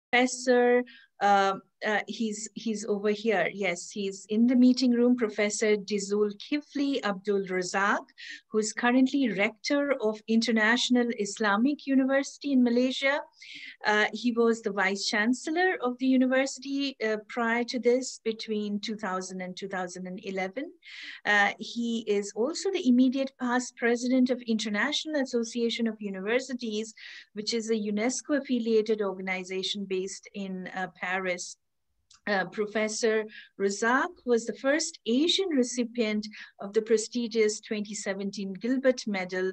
Professor, he's over here. Yes, he's in the meeting room. Professor Dizul Kifli Abdul Razak, who's currently rector of International Islamic University in Malaysia. He was the vice chancellor of the university prior to this, between 2000 and 2011. He is also the immediate past president of International Association of Universities, which is a UNESCO affiliated organization based in Paris. Professor Razak was the first Asian recipient of the prestigious 2017 Gilbert Medal,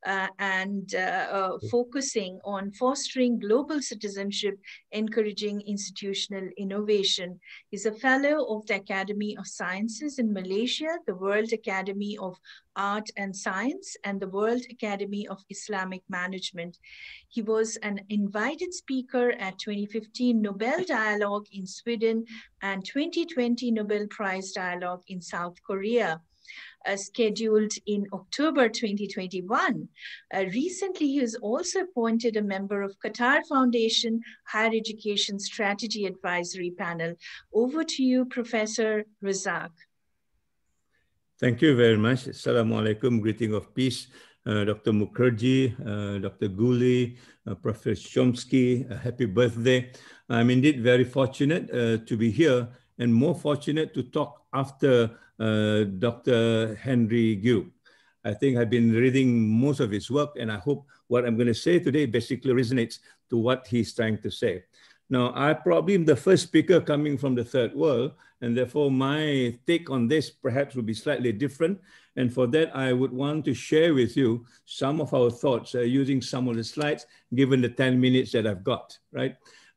focusing on fostering global citizenship, encouraging institutional innovation. He's a fellow of the Academy of Sciences in Malaysia, the World Academy of Art and Science, and the World Academy of Islamic Management. He was an invited speaker at 2015 Nobel Dialogue in Sweden and 2020 Nobel Prize Dialogue in South Korea. Scheduled in October 2021. Recently, he was also appointed a member of Qatar Foundation Higher Education Strategy Advisory Panel. Over to you, Professor Razak. Thank you very much. Assalamu alaikum, greeting of peace. Dr. Mukherjee, Dr. Guli, Professor Chomsky, happy birthday. I'm indeed very fortunate to be here, and more fortunate to talk after Dr. Henry Gill. I think I've been reading most of his work, and I hope what I'm going to say today basically resonates to what he's trying to say. Now, I probably am the first speaker coming from the third world, and therefore my take on this perhaps will be slightly different. And for that, I would want to share with you some of our thoughts using some of the slides, given the 10 minutes that I've got, right?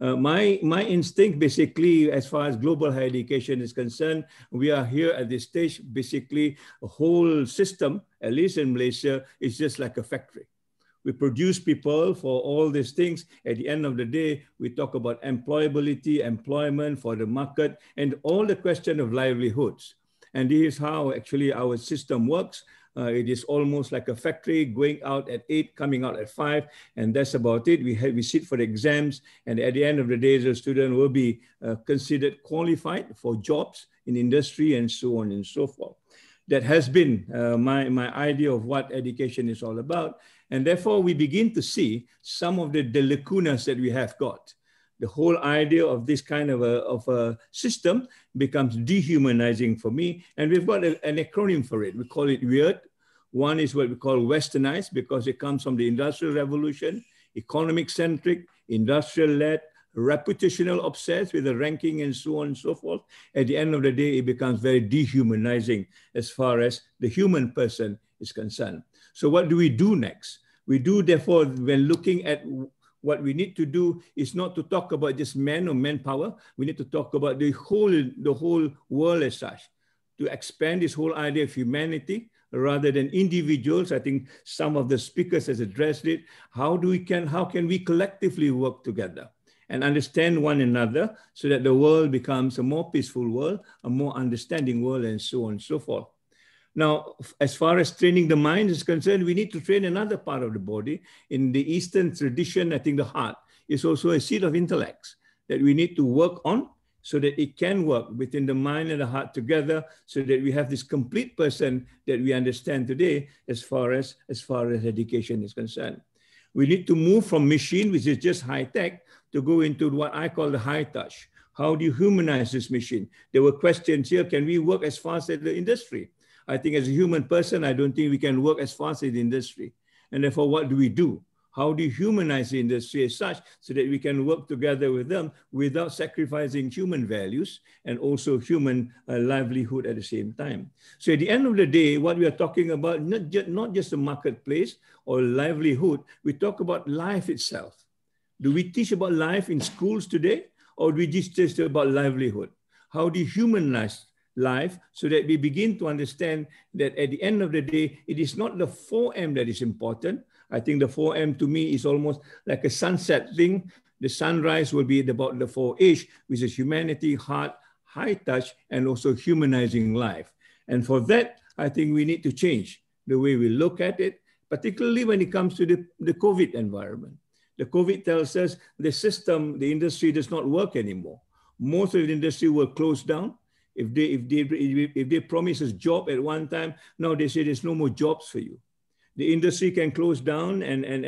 My instinct, basically, as far as global higher education is concerned, we are here at this stage, basically, a whole system, at least in Malaysia, is just like a factory. We produce people for all these things. At the end of the day, we talk about employability, employment for the market, and all the question of livelihoods. And this is how actually our system works. It is almost like a factory, going out at 8, coming out at 5, and that's about it. We sit for the exams, and at the end of the day, the student will be considered qualified for jobs in industry and so on and so forth. That has been my idea of what education is all about. And therefore, we begin to see some of the lacunas that we have got. The whole idea of this kind of a system becomes dehumanizing for me. And we've got an acronym for it. We call it WEIRD. One is what we call westernized, because it comes from the Industrial Revolution, economic-centric, industrial-led, reputational obsessed with the ranking and so on and so forth. At the end of the day, it becomes very dehumanizing as far as the human person is concerned. So what do we do next? We do, therefore, when looking at what we need to do is not to talk about just men or manpower. We need to talk about the whole world as such, to expand this whole idea of humanity rather than individuals. I think some of the speakers has addressed it. How can we collectively work together and understand one another so that the world becomes a more peaceful world, a more understanding world, and so on and so forth. Now, as far as training the mind is concerned, we need to train another part of the body. In the Eastern tradition, I think the heart is also a seat of intellects that we need to work on so that it can work within the mind and the heart together so that we have this complete person that we understand today as far as education is concerned. We need to move from machine, which is just high tech, to go into what I call the high touch. How do you humanize this machine? There were questions here, can we work as fast as the industry? I think as a human person, I don't think we can work as fast as the industry. And therefore, what do we do? How do you humanize the industry as such so that we can work together with them without sacrificing human values and also human livelihood at the same time? So at the end of the day, what we are talking about, not just the marketplace or livelihood, we talk about life itself. Do we teach about life in schools today, or do we just teach about livelihood? How do you humanize life so that we begin to understand that at the end of the day, it is not the 4M that is important. I think the 4M to me is almost like a sunset thing. The sunrise will be about the 4H, which is humanity, heart, high touch, and also humanizing life. And for that, I think we need to change the way we look at it, particularly when it comes to the COVID environment. The COVID tells us the system, the industry does not work anymore. Most of the industry will close down. If they promise us job at one time, now they say there's no more jobs for you. The industry can close down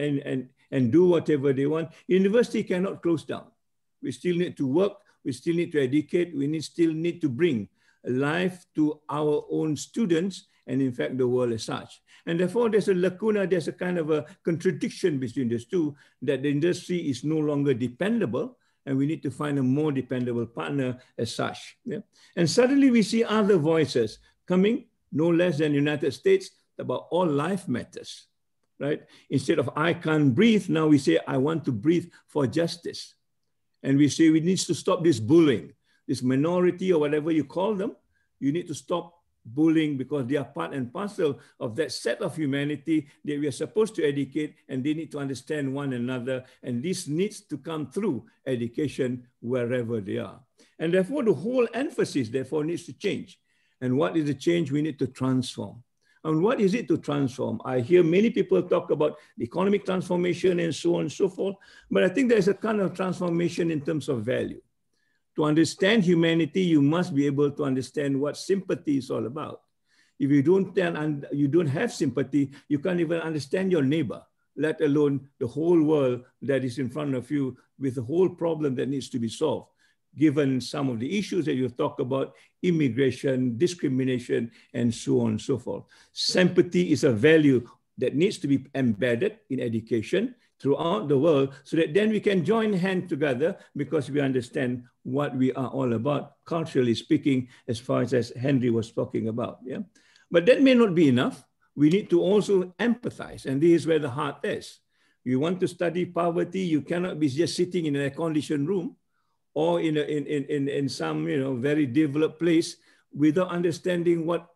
and do whatever they want. University cannot close down. We still need to work. We still need to educate. We still need to bring life to our own students and in fact the world as such. And therefore there's a lacuna, there's a kind of a contradiction between these two, that the industry is no longer dependable and we need to find a more dependable partner as such. Yeah? And suddenly we see other voices coming, no less than United States, about all life matters, right? Instead of I can't breathe, now we say I want to breathe for justice. And we say we need to stop this bullying, this minority or whatever you call them. You need to stop bullying because they are part and parcel of that set of humanity that we are supposed to educate, and they need to understand one another. And this needs to come through education wherever they are. And therefore the whole emphasis therefore needs to change. And what is the change? We need to transform. And what is it to transform? I hear many people talk about the economic transformation and so on and so forth, but I think there's a kind of transformation in terms of value. To understand humanity, you must be able to understand what sympathy is all about. If you don't have sympathy, you can't even understand your neighbor, let alone the whole world that is in front of you with the whole problem that needs to be solved, given some of the issues that you've talked about, immigration, discrimination, and so on and so forth. Sympathy is a value that needs to be embedded in education throughout the world, so that then we can join hands together because we understand what we are all about, culturally speaking, as far as Henry was talking about. Yeah? But that may not be enough. We need to also empathize, and this is where the heart is. You want to study poverty, you cannot be just sitting in an air-conditioned room or in some very developed place without understanding what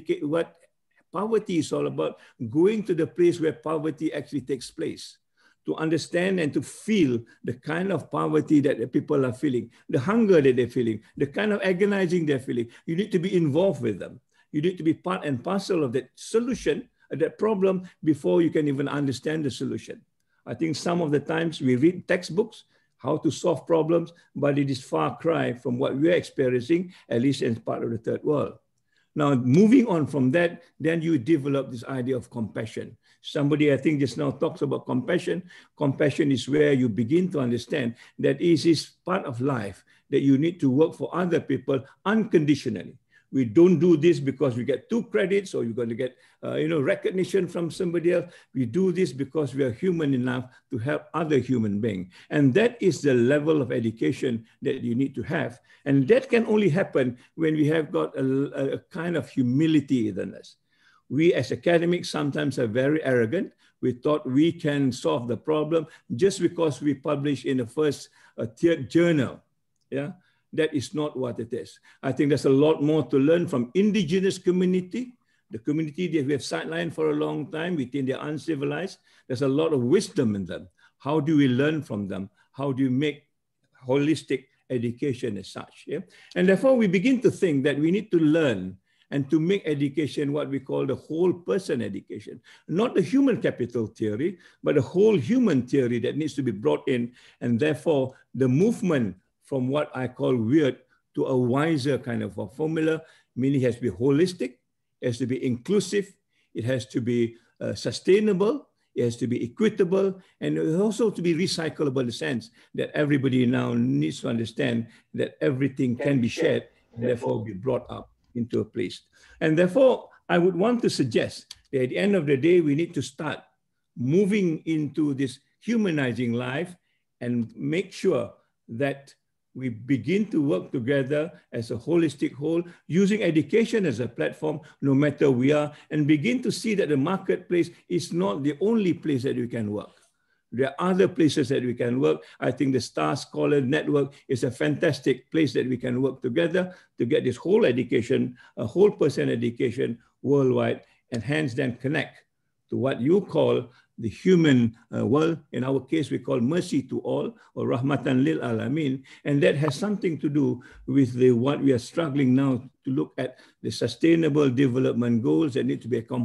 poverty is all about, going to the place where poverty actually takes place, to understand and to feel the kind of poverty that the people are feeling, the hunger that they're feeling, the kind of agonizing they're feeling. You need to be involved with them. You need to be part and parcel of that solution, that problem, before you can even understand the solution. I think some of the times we read textbooks, how to solve problems, but it is far cry from what we're experiencing, at least as part of the third world. Now, moving on from that, then you develop this idea of compassion. Somebody, I think, just now talks about compassion. Compassion is where you begin to understand that it is part of life, that you need to work for other people unconditionally. We don't do this because we get 2 credits or you're going to get recognition from somebody else. We do this because we are human enough to help other human beings. And that is the level of education that you need to have. And that can only happen when we have got a kind of humility in us. We as academics sometimes are very arrogant. We thought we can solve the problem just because we publish in the first tiered journal. Yeah. That is not what it is. I think there's a lot more to learn from indigenous community, the community that we have sidelined for a long time. We think they're uncivilized. There's a lot of wisdom in them. How do we learn from them? How do you make holistic education as such? Yeah? And therefore, we begin to think that we need to learn and to make education what we call the whole person education. Not the human capital theory, but the whole human theory that needs to be brought in. And therefore, the movement from what I call weird to a wiser kind of a formula, meaning it has to be holistic, it has to be inclusive, it has to be sustainable, it has to be equitable, and it also to be recyclable in the sense that everybody now needs to understand that everything can be shared and therefore be brought up into a place. And therefore, I would want to suggest that at the end of the day, we need to start moving into this humanizing life and make sure that we begin to work together as a holistic whole, using education as a platform, no matter we are, and begin to see that the marketplace is not the only place that we can work. There are other places that we can work. I think the Star Scholar Network is a fantastic place that we can work together to get this whole education, a whole person education worldwide, and hence then connect to what you call the human world. In our case, we call mercy to all, or rahmatan lil alamin. And that has something to do with what we are struggling now to look at, the sustainable development goals that need to be accomplished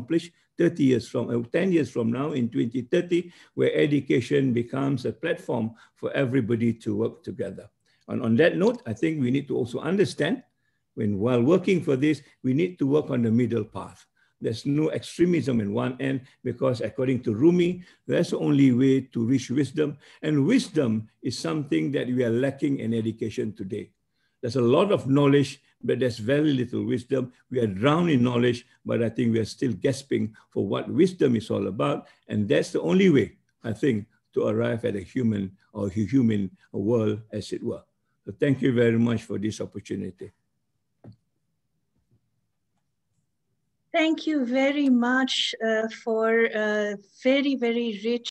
10 years from now in 2030, where education becomes a platform for everybody to work together. And on that note, I think we need to also understand while working for this, we need to work on the middle path. There's no extremism in one end, because according to Rumi, that's the only way to reach wisdom. And wisdom is something that we are lacking in education today. There's a lot of knowledge, but there's very little wisdom. We are drowned in knowledge, but I think we are still gasping for what wisdom is all about. And that's the only way, I think, to arrive at a human world, as it were. So thank you very much for this opportunity. Thank you very much for very, very rich